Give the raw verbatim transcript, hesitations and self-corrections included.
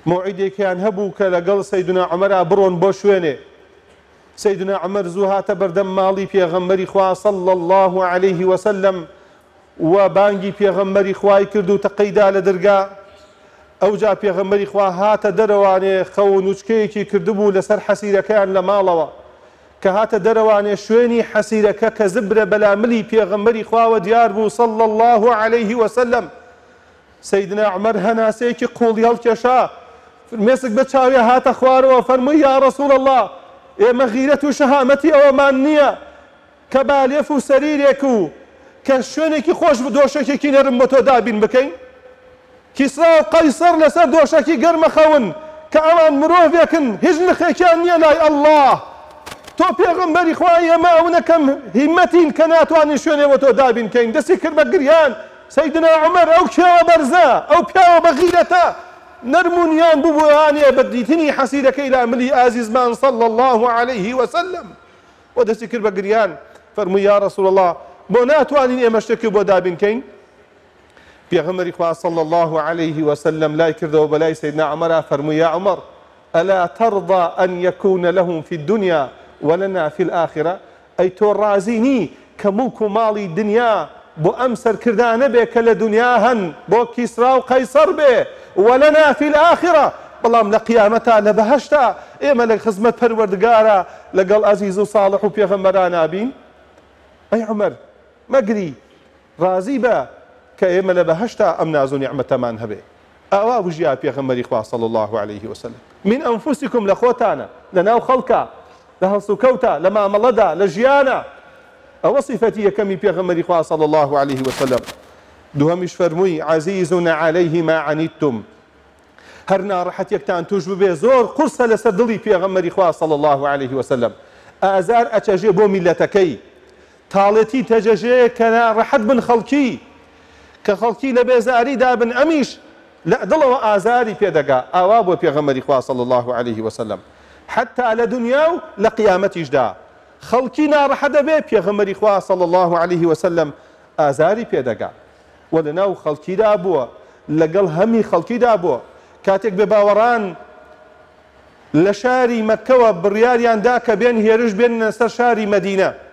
موعدێکیان هەبوو کە لەگەڵ سەیدنا عومەرا بڕۆن بۆ شوێنێ. سەیدنا عومەر زوو هاتە بەردەم ماڵی پێغەمبەری خوا صلی الله عليه وسلم و بانگی پێغەمبەری خوای کرد و تەقەیدا لە دەرگا. ئەوجا پێغەمبەری خوا هاتە دەرەوانێ خەو نوچکەیەکی کردبوو لەسەر حەسیرەکەیان لە ماڵەوە کە هاتە دەرەوانێ شوێنی حەسیرەکە کە زبرە بەلاملی پێغەمبەری خواوە دیار بوو صلی الله عليه وسلم. سەیدنا عومەر هەناسەیەکی قوڵی هەڵکێشا فرمێسک بە چاوێ هاتە خوارەوە فەرمووی یا ڕەسوول الله ئێمە غیرەت و شەهامەتی ئەوەمان نییە کە بالێف و سەریرێک و کە شوێنێکی خۆش دۆشێکێکی نەرم بۆ تۆ دابین بکەین. کیسرا و قەیسەر لەسەر دۆشەکی گەرمە خەون کە ئەوان مرۆڤێکن هیچ نخێکیان نییە لای ئەڵڵاه. تۆ پێغەمبەری خوای ئێمە ئەو نەکەم هیمەتین کە ناتوانین شوێنێوە تۆ دابین کەین. دەستی کرد بە گریان. سەیدنا عومەر ئەو کێوە بەرزە ئەو پیاوە بە غیرەتە نەرمونیان ببووانێ بە دیتنی حەسیرەکەی لا ملی ئازیزمان صلی الله عليه وسلم و دەستی کرد بە گریان. فەرمووی یا ڕەسوول الله بۆ ناتوانین ئێمە شتێکی بۆ دابین کەین. پێغەمبەری خوا صلی الله عليه وسلم لای کردەوە بەلای سەیدنا عومەرا فەرمووی یا عومەر ئەلا تەرضى أن يكون لهم في الدنيا ولنا في الآخرة. ئەی تۆ ڕازی نی کە موڵک و ماڵی دنیا بۆ ئەم سەرکردانە بێ کە لە دنیا هەن بۆ کیسرا و قەیسەر بێ ولنا في الآخرة بەڵام لە قیامەتا لە بەهەشتا ئێمە لە خزمەت پەروەردگارە لەگەڵ ئەزیز و ساڵح و پێغەمبەران نابین. ئەی عومەر مەگری ڕازی بە کە ئێمە لە بەهەشتا ئەم ناز و نیعمەتەمان هەبێ. ئاوا وژیا پێغەمبەری خوا صلی الله عليه وسلم من ئەنفوسیکم لە خۆتانە لەناو خەڵکە لە هەڵس و کەوتە لە مامەڵەدا لە ژیانە. ئەوە صیفەتی یەکەمی پێغەمبەری خوا صلی الله عليه وسلم. دووەمیش فەرمووی عەزیز عەلەیه ما عنیتم هەر ناڕەحەتێکتان توش ببێ زۆر قورسە لەسەر دڵی پێغەمبەری خوا صلی الله عليه وسلم. ئازار ئەچەژێ بۆ میلەتەکەی تاڵێتی تەجەژێ کە ناڕەحەت بن خەڵکی کە خەڵکی لە بێزاری دابن ئەمیش لە دڵەوە ئازاری پێدەگا. ئاوا بۆ پێغەمبەری خوا صلی الله عليه وسلم حتا لە دنیا و لە قیامەتیشدا خەڵکی ناڕەحەت دەبێ پێغەمبەری خوا صلی الله عليه وسلم ئازاری پێدەگا و لەناو خەڵکیدا بووە لەگەڵ هەمی خەڵکیدا بووە. کاتێک بێ باوەڕان لە شاری مەککەوە بڕیاریاندا کە بێن هێرش بێنە سەر شاری مەدینە